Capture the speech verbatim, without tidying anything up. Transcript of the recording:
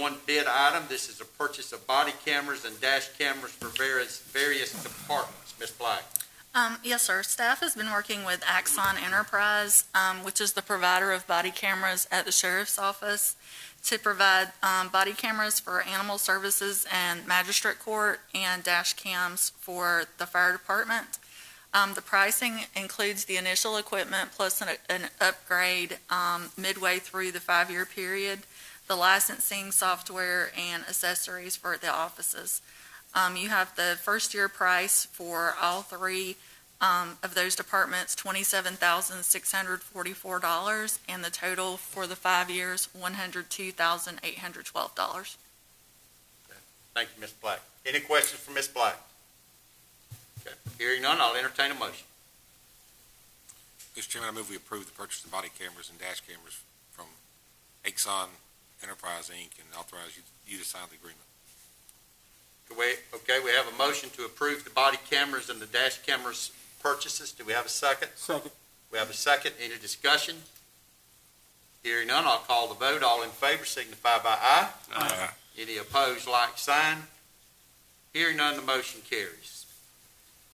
one bid item. This is a purchase of body cameras and dash cameras for various, various departments. Miz Black. Um, yes, sir. Staff has been working with Axon Enterprise, um, which is the provider of body cameras at the Sheriff's Office, to provide um, body cameras for animal services and magistrate court and dash cams for the fire department. Um, the pricing includes the initial equipment plus an, an upgrade um, midway through the five-year period, the licensing software and accessories for the offices. Um, you have the first year price for all three um, of those departments, twenty-seven thousand six hundred forty-four dollars, and the total for the five years, one hundred two thousand eight hundred twelve dollars. Okay. Thank you, Miz Black. Any questions for Miz Black? Okay. Hearing none, I'll entertain a motion. Mister Chairman, I move we approve the purchase of body cameras and dash cameras from Axon Enterprise, Incorporated, and authorize you, you to sign the agreement. Okay, we have a motion to approve the body cameras and the dash cameras purchases. Do we have a second? Second. We have a second. Any discussion? Hearing none, I'll call the vote. All in favor signify by aye. Aye. Any opposed, like sign. Hearing none, the motion carries.